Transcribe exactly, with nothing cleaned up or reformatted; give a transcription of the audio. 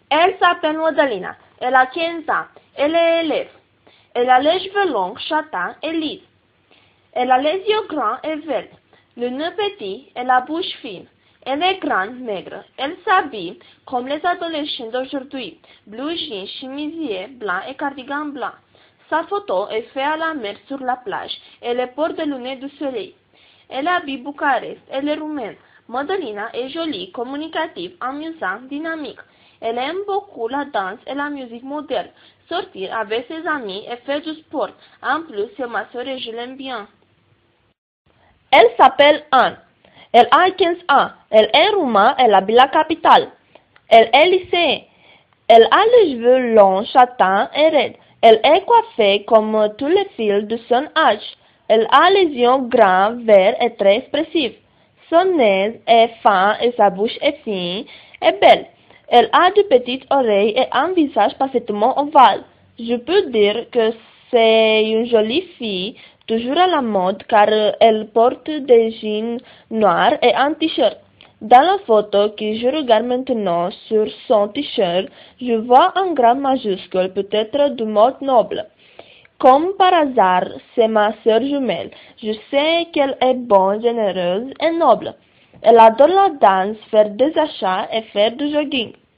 Elle s'appelle Madalina. Elle a quinze ans. Elle est élève. Elle a les cheveux longs, châtains et lisses. Elle a les yeux grands et verts, le nez petit et la bouche fine. Elle est grande, maigre. Elle s'habille comme les adolescents d'aujourd'hui, blue jeans, chemisier blanc et cardigan blanc. Sa photo est faite à la mer sur la plage. Elle porte des lunettes de soleil. Elle habite Bucarest. Elle est roumaine. Madalina est jolie, communicative, amusante, dynamique. Elle aime beaucoup la danse et la musique moderne, sortir avec ses amis et faire du sport. En plus, c'est ma soeur et je l'aime bien. Elle s'appelle Anne. Elle a quinze ans. Elle est roumaine, elle habite la capitale. Elle est lycéenne. Elle a les cheveux longs, châtains et raides. Elle est coiffée comme tous les filles de son âge. Elle a les yeux grands, verts et très expressifs. Son nez est fin et sa bouche est fine et belle. Elle a de petites oreilles et un visage parfaitement ovale. Je peux dire que c'est une jolie fille, toujours à la mode car elle porte des jeans noirs et un t-shirt. Dans la photo que je regarde maintenant sur son t-shirt, je vois un grand majuscule, peut-être de mode noble. Comme par hasard, c'est ma sœur jumelle. Je sais qu'elle est bonne, généreuse et noble. Elle adore la danse, faire des achats et faire du jogging.